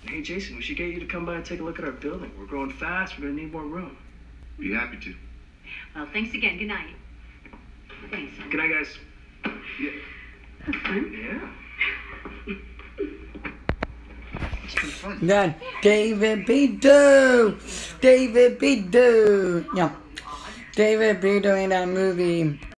Hey, Jason, we should get you to come by and take a look at our building. We're growing fast. We're going to need more room. Be happy to. Well, thanks again. Good night. Thanks. Good night, guys. Yeah. Have fun. Yeah. It's been fun. Then David Beto. David Beto. Yeah. David Beto in that movie.